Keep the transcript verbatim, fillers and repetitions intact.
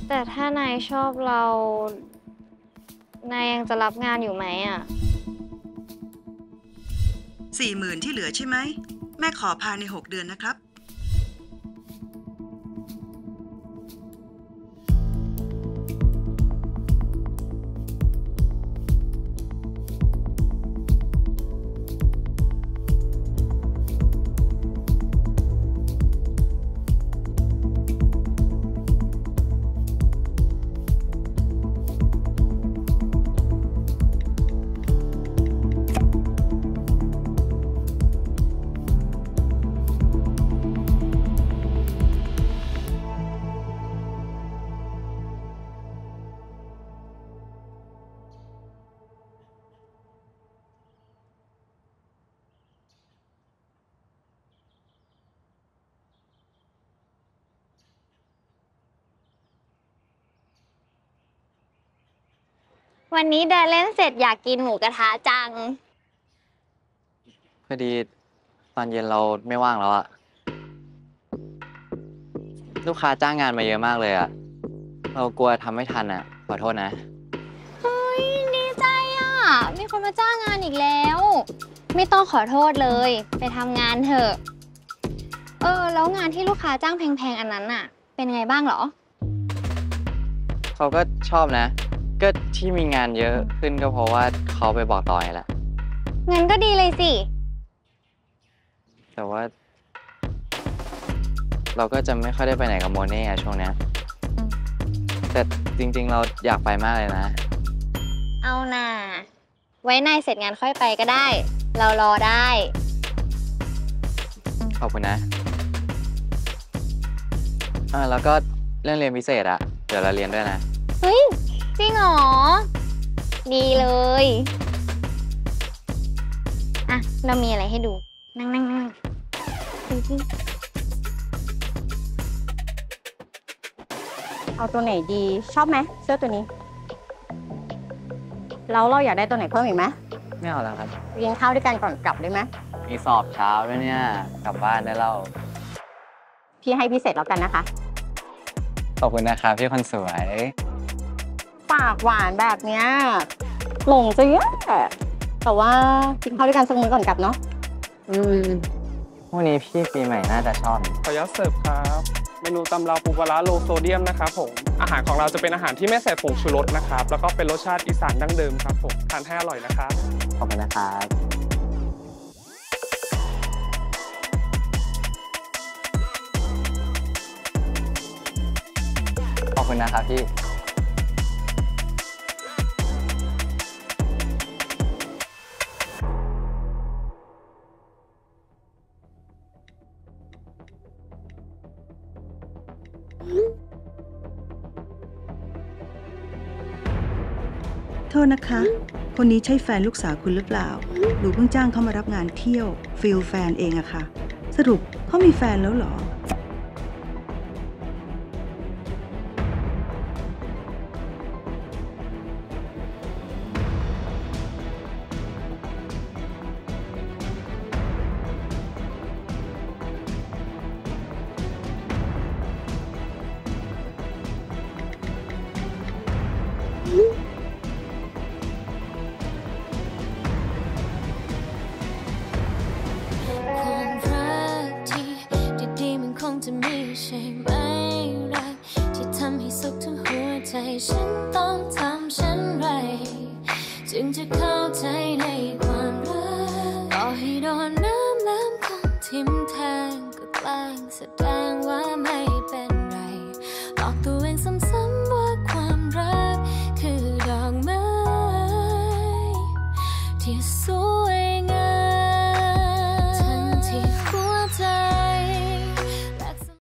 แต่ถ้านายชอบเรานายยังจะรับงานอยู่ไหมอ่ะสี่หมื่นที่เหลือใช่ไหมแม่ขอภายในหกเดือนนะครับวันนี้เดินเล่นเสร็จอยากกินหมูกระทะจังพอดีตอนเย็นเราไม่ว่างแล้วอะลูกค้าจ้างงานมาเยอะมากเลยอะเรากลัวทำไม่ทันอะขอโทษนะเฮ้ยดีใจอ่ะมีคนมาจ้างงานอีกแล้วไม่ต้องขอโทษเลยไปทำงานเถอะเออแล้วงานที่ลูกค้าจ้างแพงๆอันนั้นน่ะเป็นไงบ้างเหรอเขาก็ชอบนะก็ที่มีงานเยอะขึ้นก็เพราะว่าเขาไปบอกต่อไงแหละงั้นก็ดีเลยสิแต่ว่าเราก็จะไม่ค่อยได้ไปไหนกับโมเน่อะช่วงนี้แต่จริงๆเราอยากไปมากเลยนะเอาน่ะไว้นายเสร็จงานค่อยไปก็ได้เรารอได้ขอบคุณนะอ่าแล้วก็เรื่องเรียนพิเศษอะเดี๋ยวเราเรียนด้วยนะเฮ้ยจริงเหรอดีเลยอ่ะเรามีอะไรให้ดูนั่งนั่งนั่งดูสิเอาตัวไหนดีชอบไหมเสื้อตัวนี้แล้วเราอยากได้ตัวไหนเพิ่มอีกไหมไม่เอาแล้วครับเลี้ยงข้าวด้วยกันก่อนกลับได้ไหมมีสอบเช้าด้วยเนี่ยกลับบ้านได้เล่าพี่ให้พิเศษแล้วกันนะคะขอบคุณนะครับพี่คนสวยปากหวานแบบเนี้ยหลงจะเยอะแต่ว่ากินข้าวด้วยกันสักมื้อก่อนกลับเนาะอืมวันนี้พี่ปีใหม่น่าจะชอบขออนุญาตเสิร์ฟครับเมนูตำราปูปลาร้าโลโซเดียมนะครับผมอาหารของเราจะเป็นอาหารที่ไม่ใส่ผงชูรสนะครับแล้วก็เป็นรสชาติอีสานดั้งเดิมครับผมทานให้อร่อยนะครับขอบคุณนะครับขอบคุณนะครับพี่โทษนะคะคนนี้ใช่แฟนลูกสาวคุณหรือเปล่าหนูเพิ่งจ้างเขามารับงานเที่ยวฟิลแฟนเองอะค่ะสรุปเขามีแฟนแล้วเหรอจะมีใช่ไหมรักที่ทำให้สุขทั้งหัวใจฉันต้องทำฉันไรจึงจะเข้าใจในความรักต่อให้โดนน้ำน้ำคงทิ่มแทงก็แกล้งแสดงว่าไม่เป็นไรหลอกตัวเองซ้ำๆว่าความรักคือดอกไม้ที่ส